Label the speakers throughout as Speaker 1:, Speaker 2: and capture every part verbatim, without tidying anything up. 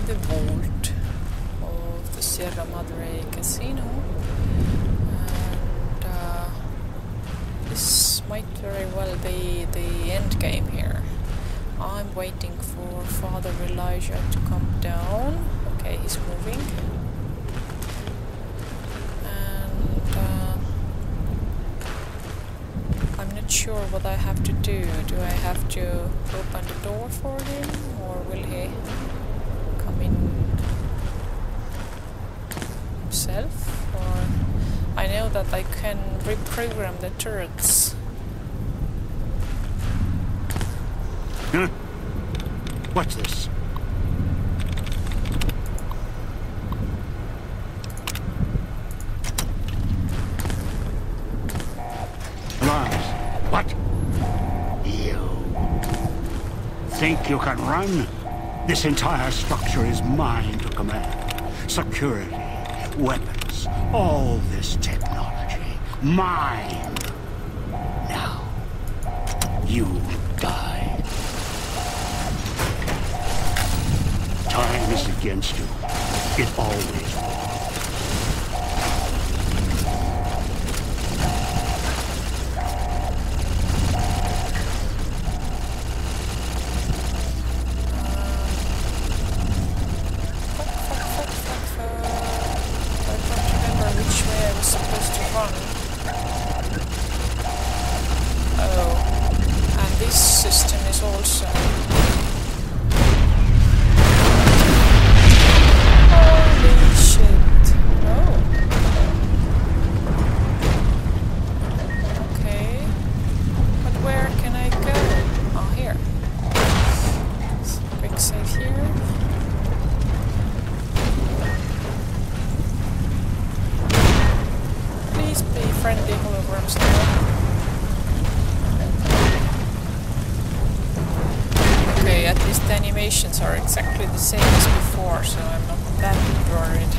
Speaker 1: the vault of the Sierra Madre Casino, and uh, this might very well be the end game here. I'm waiting for Father Elijah to come down. Okay, he's moving. And uh, I'm not sure what I have to do. Do I have to open the door for him, or will he come in himself? Or I know that I can reprogram the turrets.
Speaker 2: Huh? What's this? Alarms. What? You think you can run? This entire structure is mine to command. Security, weapons, all this technology. Mine. Now, you die. Time is against you. It always will.
Speaker 1: Are exactly the same as before, so I'm not that worried.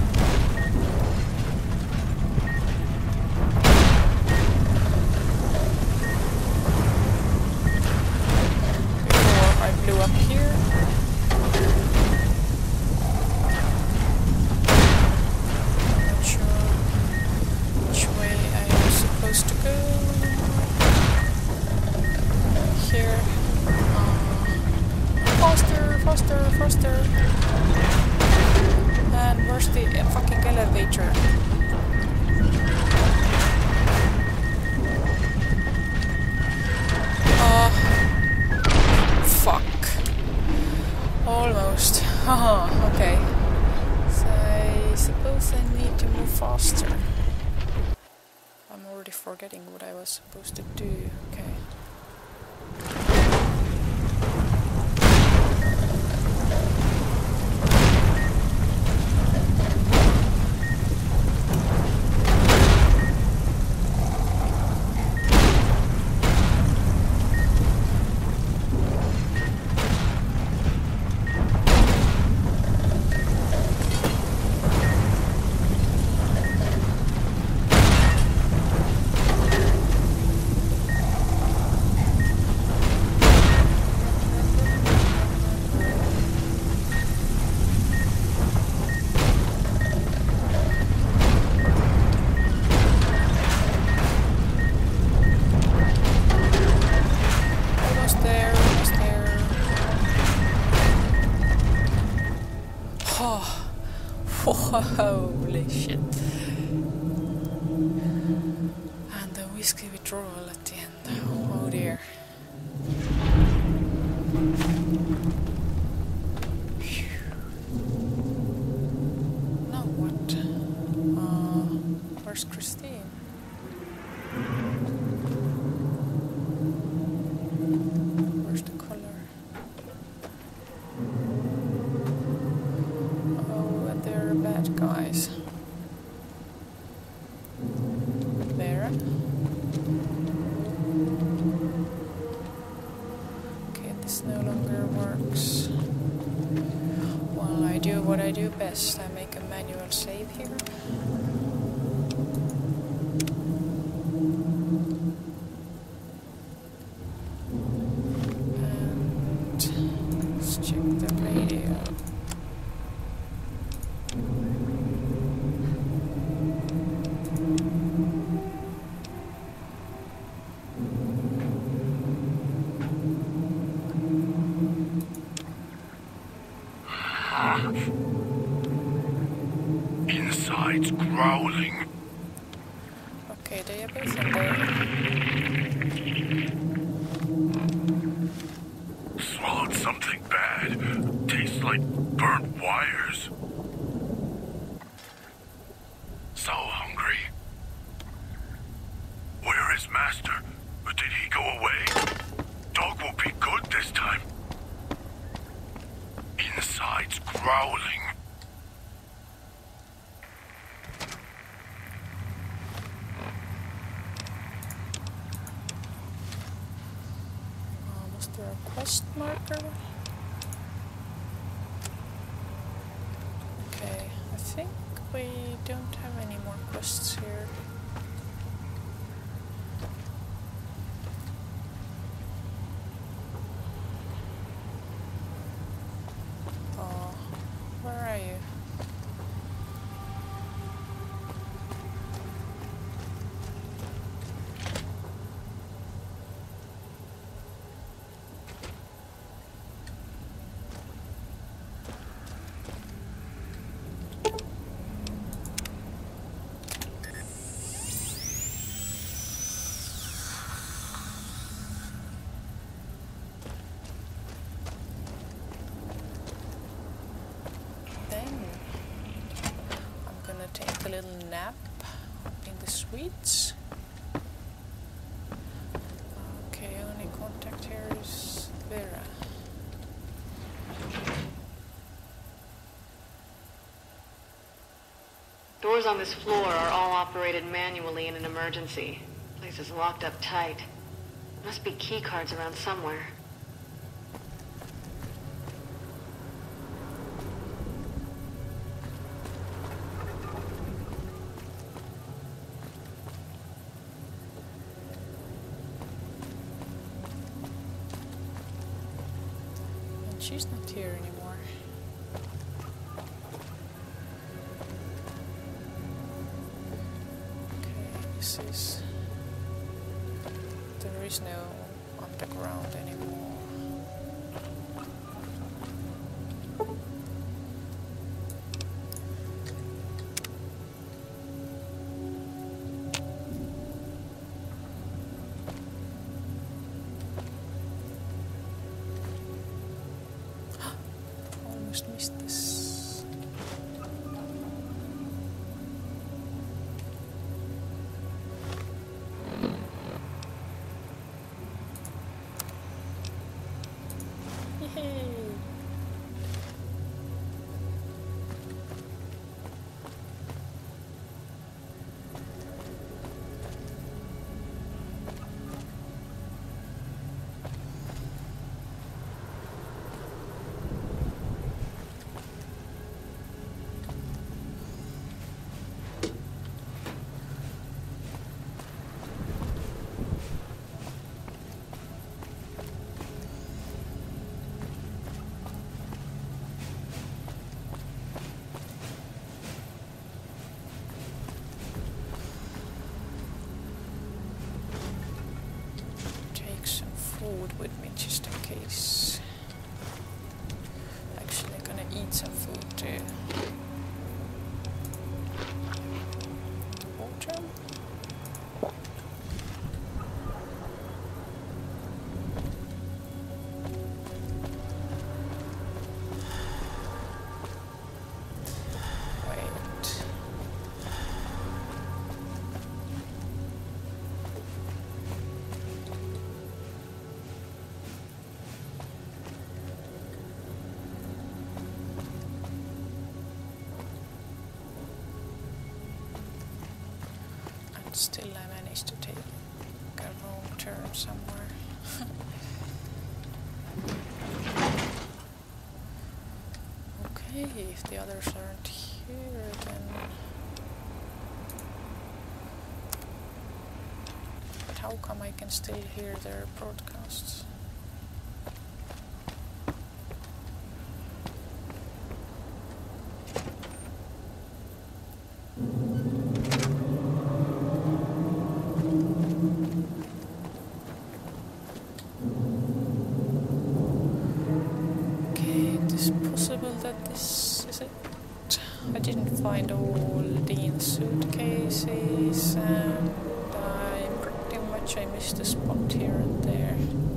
Speaker 1: Before I blew up here. I'm not sure which way I am supposed to go. Here. Faster, faster, faster. And where's the uh, fucking elevator? Uh, fuck. Almost. Haha, okay. So I suppose I need to move faster. I'm already forgetting what I was supposed to do. Okay. Holy shit. And the whiskey withdrawal at the end. Oh dear. Phew. Now what? Uh, where's Christine? Where's the color? They're bad guys. There. Okay, this no longer works. Well, I do what I do best. I make a manual save here. And let's check the radio.
Speaker 2: Inside's growling.
Speaker 1: Okay, they are both in there.
Speaker 2: Swallowed something bad. Tastes like burnt wires. So hungry. Where is Master? Did he go away? Dog will be good this time. Inside's growling.
Speaker 1: Oh, was there a quest marker? Okay, I think we don't have any more quests here. Oh, where are you? Take a little nap in the suites. Okay, only contact here is Vera.
Speaker 3: Doors on this floor are all operated manually in an emergency. Place is locked up tight. Must be key cards around somewhere.
Speaker 1: She's not here anymore. Okay, this is... There is no underground anymore. Missed this. Yay! Food with me just in case. Actually, I'm gonna eat some food too. Water. Still I managed to take a wrong turn somewhere. Okay, if the others aren't here, then... But how come I can still hear their broadcasts? Okay, it is possible that this is it. I didn't find all Dean's suitcases, and I pretty much I missed a spot here and there.